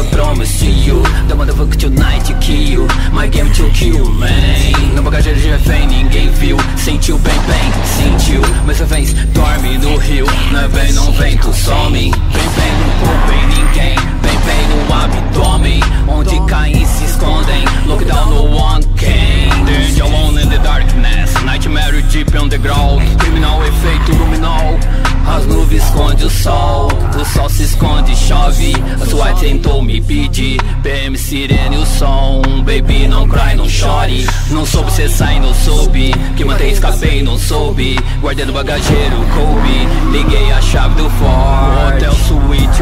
I promise to you, the motherfucker tonight to kill you. My game to kill, man. No bagageiro de refém, ninguém viu. Sentiu bem, sentiu. Mas você vem, dorme no rio. Não é bem, não vem, tu some. Vem no corpo em ninguém. Vem no abdômen. Onde caem se escondem. Lockdown no one came. They're alone in the darkness. Nightmare deep underground. Criminal efeito luminol. As nuvens escondem o sol se esconde e chove. A sua tentou me pedir PM, sirene, o som. Baby, não cry, não chore. Não soube cê sai, não soube. Que mantém, escapei, não soube. Guardei no bagageiro, coube. Liguei a chave do Ford. Hotel suíte